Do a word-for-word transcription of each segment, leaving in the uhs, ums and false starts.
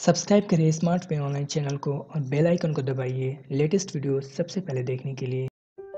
Subscribe करें smart पे online channel को और बेल आइकन को दबाइए लेटेस्ट वीडियो सबसे पहले देखने के लिए।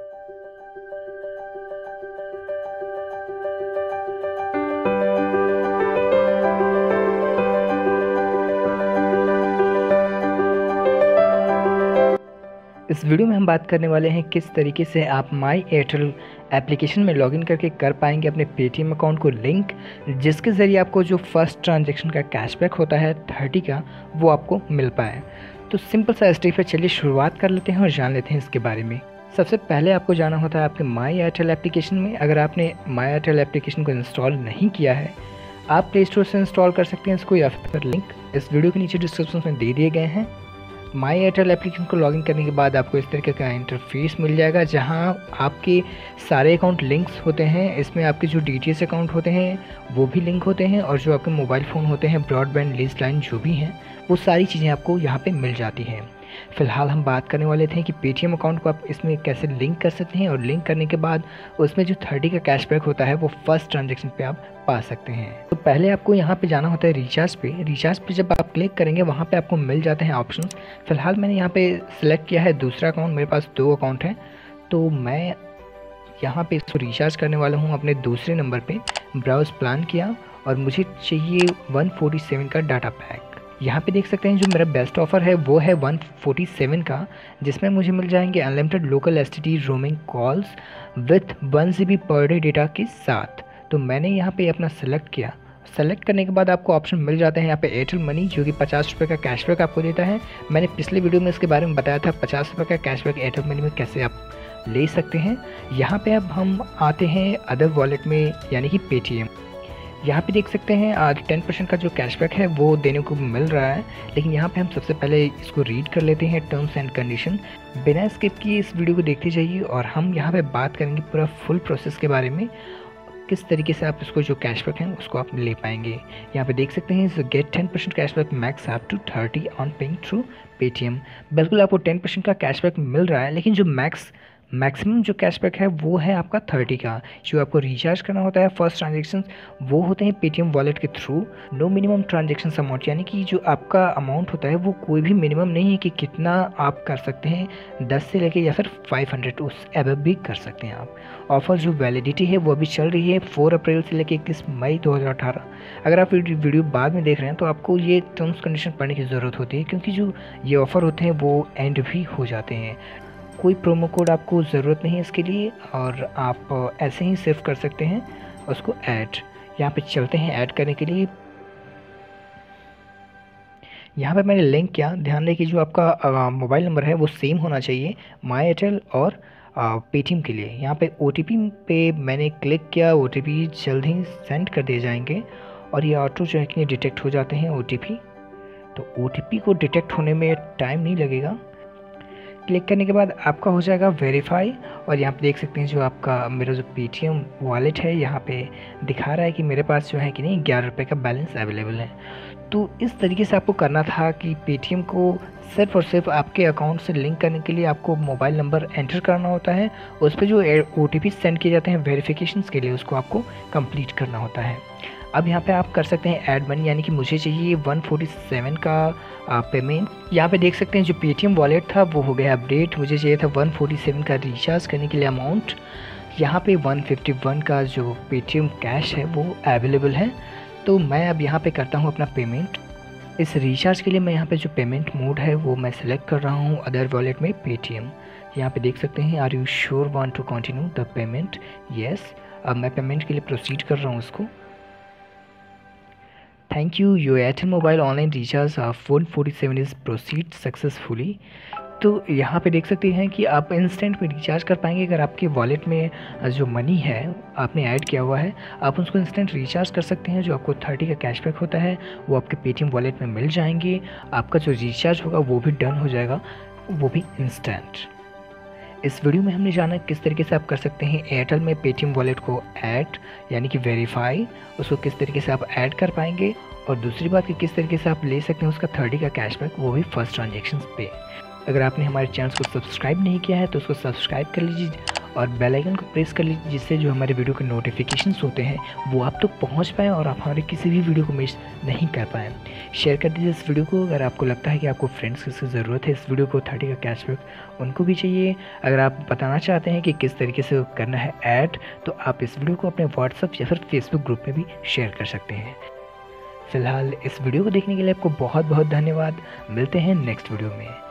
इस वीडियो में हम बात करने वाले हैं किस तरीके से आप माई एयरटेल एप्लीकेशन में लॉगिन करके कर पाएंगे अपने पेटीएम अकाउंट को लिंक, जिसके ज़रिए आपको जो फर्स्ट ट्रांजैक्शन का कैशबैक होता है थर्टी का वो आपको मिल पाए। तो सिंपल सा स्टेप है, चलिए शुरुआत कर लेते हैं और जान लेते हैं इसके बारे में। सबसे पहले आपको जाना होता है आपके माई एयरटेल एप्लीकेशन में। अगर आपने माई एयरटेल एप्लीकेशन को इंस्टॉल नहीं किया है, आप प्ले स्टोर से इंस्टॉल कर सकते हैं इसको, या फिर लिंक इस वीडियो के नीचे डिस्क्रिप्शन में दे दिए गए हैं। माई एयरटेल एप्लीकेशन को लॉगिन करने के बाद आपको इस तरीके का इंटरफेस मिल जाएगा, जहां आपके सारे अकाउंट लिंक्स होते हैं। इसमें आपके जो डी टी एच अकाउंट होते हैं वो भी लिंक होते हैं, और जो आपके मोबाइल फ़ोन होते हैं, ब्रॉडबैंड, लीज लाइन जो भी हैं, वो सारी चीज़ें आपको यहाँ पे मिल जाती हैं। फ़िलहाल हम बात करने वाले थे कि पेटीएम अकाउंट को आप इसमें कैसे लिंक कर सकते हैं, और लिंक करने के बाद उसमें जो थर्टी का कैशबैक होता है वो फर्स्ट ट्रांजैक्शन पे आप पा सकते हैं। तो पहले आपको यहाँ पे जाना होता है रिचार्ज पे। रिचार्ज पे जब आप क्लिक करेंगे वहाँ पे आपको मिल जाते हैं ऑप्शंस। फ़िलहाल मैंने यहाँ पे सिलेक्ट किया है दूसरा अकाउंट, मेरे पास दो अकाउंट हैं, तो मैं यहाँ पे इसको रिचार्ज करने वाला हूँ अपने दूसरे नंबर पे। ब्राउज प्लान किया और मुझे चाहिए वन फोर्टी सेवन का डाटा पैक। यहाँ पे देख सकते हैं जो मेरा बेस्ट ऑफ़र है वो है वन फोर्टी सेवन का, जिसमें मुझे मिल जाएंगे unlimited local S T D roaming calls with one G B per day data के साथ। तो मैंने यहाँ पे अपना सेलेक्ट किया। सेलेक्ट करने के बाद आपको ऑप्शन मिल जाते हैं यहाँ पे एयरटेल मनी, जो कि पचास रुपये का कैशबैक आपको देता है। मैंने पिछले वीडियो में इसके बारे में बताया था पचास रुपये का कैशबैक एयरटेल मनी में कैसे आप ले सकते हैं। यहाँ पे अब हम आते हैं अदर वॉलेट में, यानी कि पेटीएम। यहाँ पे देख सकते हैं आज टेन परसेंट का जो कैशबैक है वो देने को मिल रहा है, लेकिन यहाँ पे हम सबसे पहले इसको रीड कर लेते हैं टर्म्स एंड कंडीशन। बिना स्किप किए इस वीडियो को देखते जाइए और हम यहाँ पे बात करेंगे पूरा फुल प्रोसेस के बारे में, किस तरीके से आप इसको जो कैशबैक है उसको आप ले पाएंगे। यहाँ पे देख सकते हैं get ten percent cashback max up to thirty on paying through Paytm. बिल्कुल आपको टेन परसेंट का कैशबैक मिल रहा है, लेकिन जो मैक्स मैक्सिमम जो कैशबैक है वो है आपका थर्टी का। जो आपको रिचार्ज करना होता है फर्स्ट ट्रांजेक्शन वो होते हैं पेटीएम वॉलेट के through. No minimum transaction amount, यानी कि जो आपका अमाउंट होता है वो कोई भी मिनिमम नहीं है कि कितना आप कर सकते हैं, दस से लेके या फिर फाइव हंड्रेड उस एबव भी कर सकते हैं आप। ऑफर जो वैलिडिटी है वो अभी चल रही है फोर अप्रैल से लेके इक्कीस मई दो हज़ार अठारह। अगर आप वीडियो बाद में देख रहे हैं तो आपको ये टर्म्स कंडीशन पढ़ने की ज़रूरत होती है, क्योंकि जो ये ऑफ़र होते हैं वो एंड भी हो जाते हैं। कोई प्रोमो कोड आपको ज़रूरत नहीं है इसके लिए, और आप ऐसे ही सेव कर सकते हैं उसको ऐड। यहाँ पे चलते हैं ऐड करने के लिए। यहाँ पे मैंने लिंक किया, ध्यान दें कि जो आपका मोबाइल नंबर है वो सेम होना चाहिए माई एयरटेल और पेटीएम के लिए। यहाँ पे ओ टी पी पे मैंने क्लिक किया, ओ टी पी जल्द ही सेंड कर दिए जाएंगे, और ये ऑटो जो है कि डिटेक्ट हो जाते हैं ओ टी पी। तो ओ टी पी को डिटेक्ट होने में टाइम नहीं लगेगा। क्लिक करने के बाद आपका हो जाएगा वेरीफाई, और यहाँ पे देख सकते हैं जो आपका मेरा जो पेटीएम वॉलेट है यहाँ पे दिखा रहा है कि मेरे पास जो है कि नहीं ग्यारह रुपये का बैलेंस अवेलेबल है। तो इस तरीके से आपको करना था कि पेटीएम को सिर्फ और सिर्फ आपके अकाउंट से लिंक करने के लिए आपको मोबाइल नंबर एंटर करना होता है, उस पर जो ओ टी पी सेंड किए जाते हैं वेरिफिकेशन के लिए उसको आपको कंप्लीट करना होता है। अब यहाँ पे आप कर सकते हैं ऐड मनी, यानी कि मुझे चाहिए वन फोर्टी सेवन का पेमेंट। यहाँ पे देख सकते हैं जो पेटीएम वॉलेट था वो हो गया अपडेट। मुझे चाहिए था वन फोर्टी सेवन का रिचार्ज करने के लिए अमाउंट। यहाँ पे वन फिफ्टी वन का जो पेटीएम कैश है वो अवेलेबल है, तो मैं अब यहाँ पे करता हूँ अपना पेमेंट। इस रिचार्ज के लिए मैं यहाँ पे जो पेमेंट मोड है वो मैं सेलेक्ट कर रहा हूँ अदर वॉलेट में पेटीएम। यहाँ पे देख सकते हैं are you sure want to continue the payment, yes. अब मैं पेमेंट के लिए प्रोसीड कर रहा हूँ उसको। Thank you, your Airtel mobile online recharge one forty seven is proceed successfully. तो यहाँ पे देख सकते हैं कि आप इंस्टेंट में रिचार्ज कर पाएंगे। अगर आपके वॉलेट में जो मनी है आपने ऐड किया हुआ है, आप उसको इंस्टेंट रिचार्ज कर सकते हैं। जो आपको थर्टी का कैशबैक होता है वो आपके पेटीएम वॉलेट में मिल जाएंगे। आपका जो रिचार्ज होगा वो भी डन हो जाएगा, वो भी इंस्टेंट। इस वीडियो में हमने जाना किस तरीके से आप कर सकते हैं एयरटेल में पेटीएम वॉलेट को ऐड, यानी कि वेरीफाई, उसको किस तरीके से आप ऐड कर पाएंगे, और दूसरी बात कि किस तरीके से आप ले सकते हैं उसका थर्टी का कैशबैक, वो भी फर्स्ट ट्रांजेक्शन पे। अगर आपने हमारे चैनल को सब्सक्राइब नहीं किया है तो उसको सब्सक्राइब कर लीजिए और बेल आइकन को प्रेस कर लीजिए, जिससे जो हमारे वीडियो के नोटिफिकेशंस होते हैं वो आप तक पहुंच पाएँ और आप हमारे किसी भी वीडियो को मिस नहीं कर पाएँ। शेयर कर दीजिए इस वीडियो को अगर आपको लगता है कि आपको फ्रेंड्स की ज़रूरत है इस वीडियो को थर्टी का कैशबैक उनको भी चाहिए। अगर आप बताना चाहते हैं कि किस तरीके से करना है ऐड, तो आप इस वीडियो को अपने व्हाट्सएप या फिर फेसबुक ग्रुप में भी शेयर कर सकते हैं। फिलहाल इस वीडियो को देखने के लिए आपको बहुत बहुत धन्यवाद। मिलते हैं नेक्स्ट वीडियो में।